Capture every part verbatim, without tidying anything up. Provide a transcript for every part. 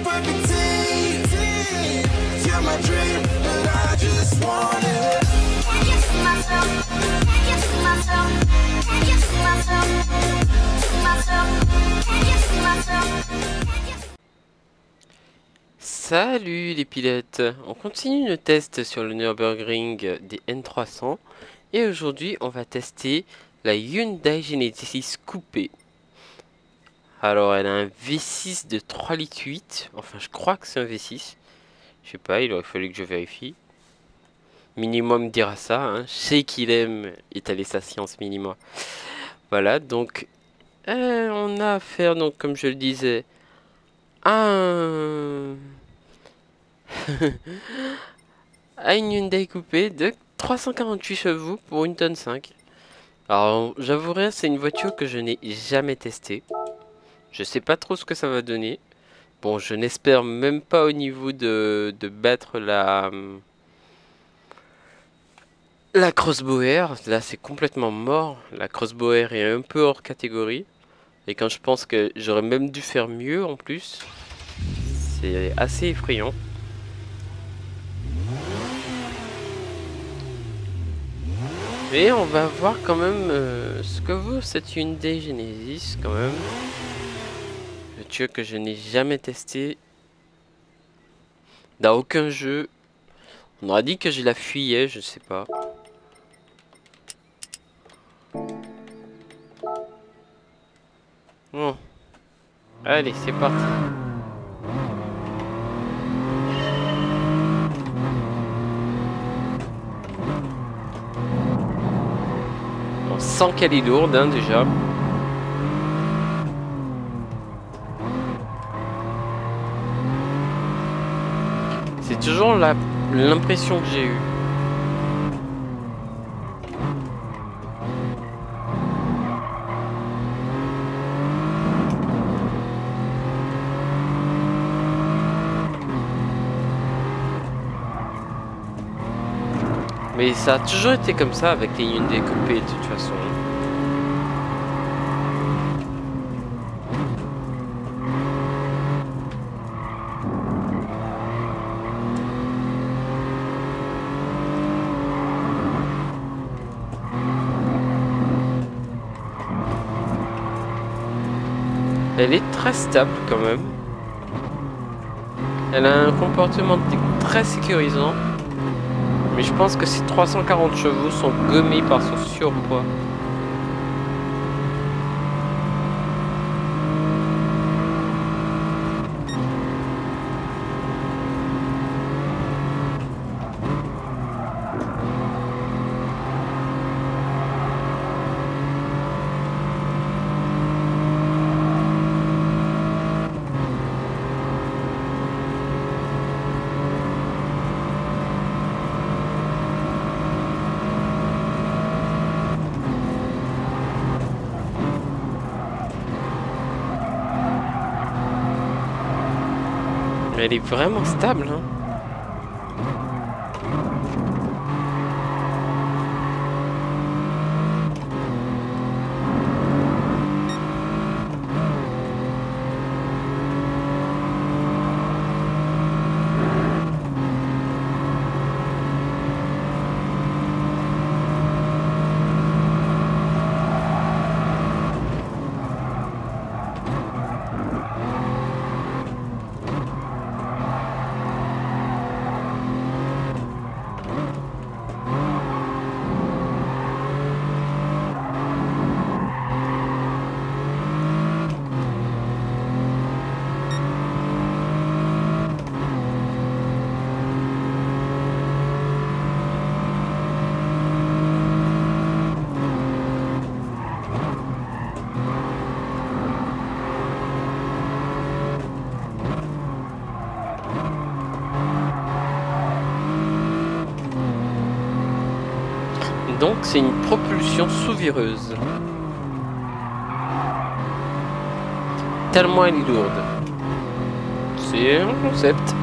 Salut les pilotes, on continue le test sur le Nürburgring des N trois cents et aujourd'hui on va tester la Hyundai Genesis Coupé. Alors elle a un V six de trois litres huit, enfin je crois que c'est un V six, je sais pas, il aurait fallu que je vérifie. Minimum dira ça, hein. Je sais qu'il aime étaler sa science minimum. Voilà, donc euh, on a affaire, donc comme je le disais, à un... à une Hyundai Coupé de trois cent quarante-huit chevaux pour une tonne cinq. Alors j'avouerai, c'est une voiture que je n'ai jamais testée. Je sais pas trop ce que ça va donner. Bon, je n'espère même pas au niveau de, de battre la la Crossbauer. Là c'est complètement mort. La Crossbauer est un peu hors catégorie. Et quand je pense que j'aurais même dû faire mieux en plus, c'est assez effrayant. Et on va voir quand même euh, ce que vaut cette Hyundai Genesis quand même. Voiture que je n'ai jamais testé dans aucun jeu. On aurait dit que je la fuyais, je sais pas. Bon. Allez, c'est parti. On sent qu'elle est lourde hein, déjà. C'est toujours l'impression que j'ai eue. Mais ça a toujours été comme ça avec les Hyundai Coupé de toute façon. Elle est très stable quand même. Elle a un comportement très sécurisant. Mais je pense que ces trois cent quarante chevaux sont gommés par son surpoids. Elle est vraiment stable, hein. Donc c'est une propulsion sous-vireuse. Tellement elle est lourde. C'est un concept.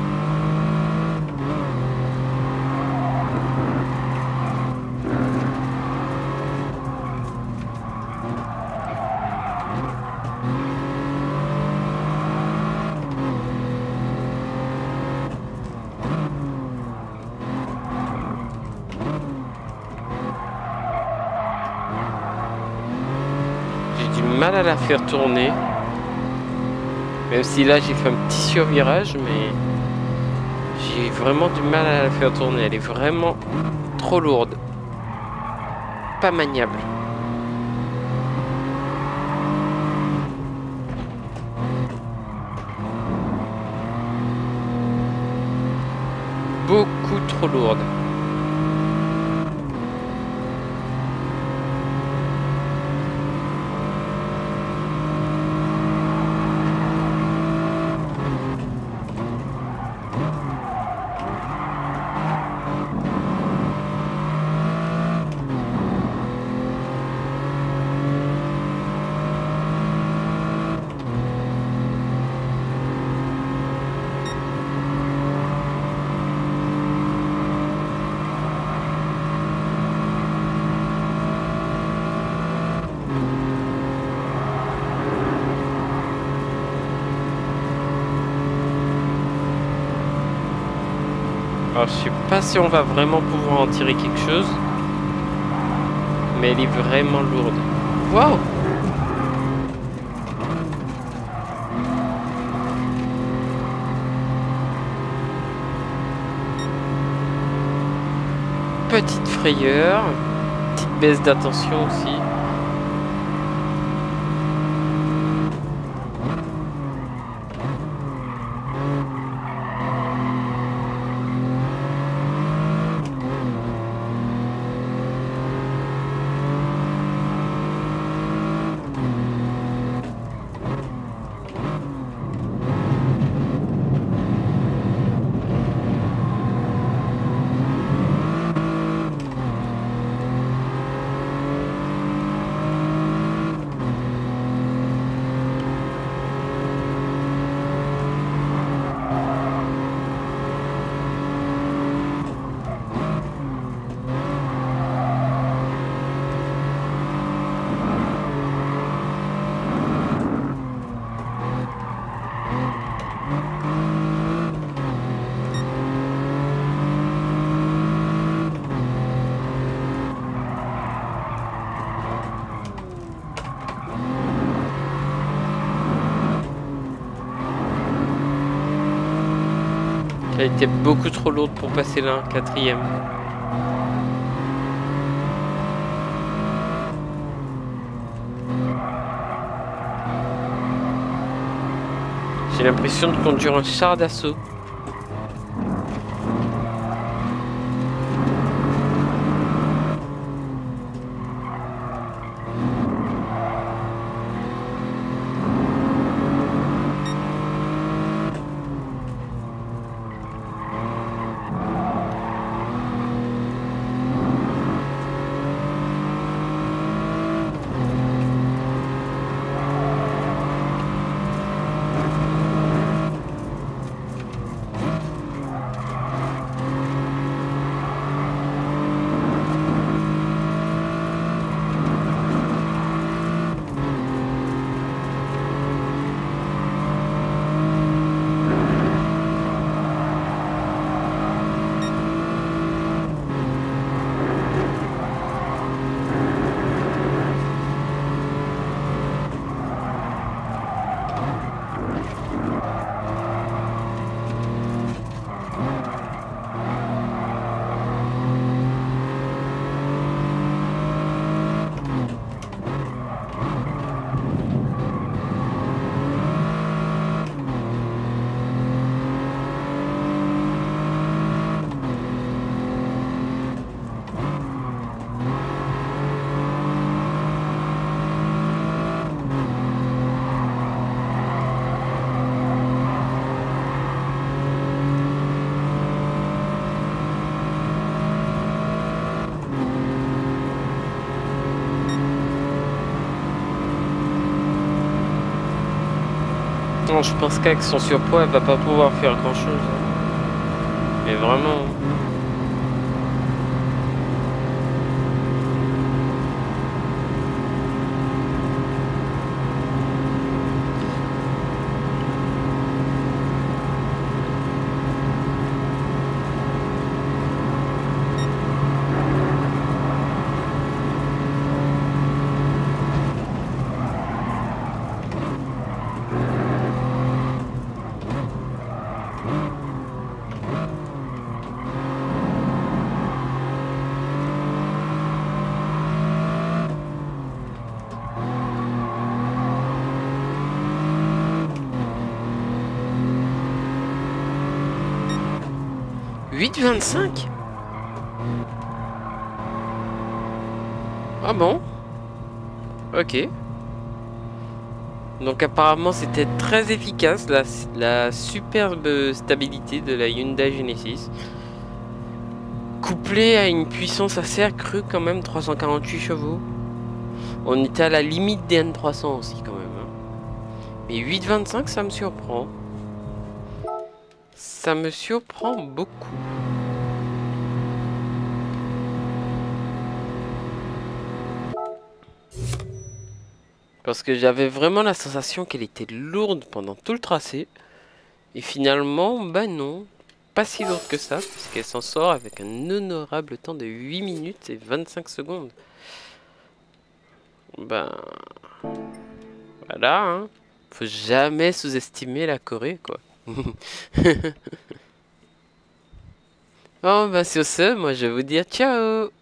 mal à la faire tourner. Même si là j'ai fait un petit survirage, mais j'ai vraiment du mal à la faire tourner. Elle est vraiment trop lourde. Pas maniable. Beaucoup trop lourde. Alors je sais pas si on va vraiment pouvoir en tirer quelque chose, mais elle est vraiment lourde. Waouh! Petite frayeur, petite baisse d'attention aussi. Elle était beaucoup trop lourde pour passer là, quatrième. J'ai l'impression de conduire un char d'assaut. Non, je pense qu'avec son surpoids, elle va pas pouvoir faire grand chose. Mais vraiment. huit vingt-cinq. Ah bon? Ok. Donc apparemment c'était très efficace la, la superbe stabilité de la Hyundai Genesis. Couplée à une puissance assez accrue quand même, trois cent quarante-huit chevaux. On était à la limite des N trois cents aussi quand même. Hein. Mais huit vingt-cinq ça me surprend. Ça me surprend beaucoup. Parce que j'avais vraiment la sensation qu'elle était lourde pendant tout le tracé. Et finalement, bah non. Pas si lourde que ça, puisqu'elle s'en sort avec un honorable temps de huit minutes et vingt-cinq secondes. Ben... Voilà, hein. Faut jamais sous-estimer la Corée, quoi. Bon, bah sur ce, moi je vais vous dire ciao.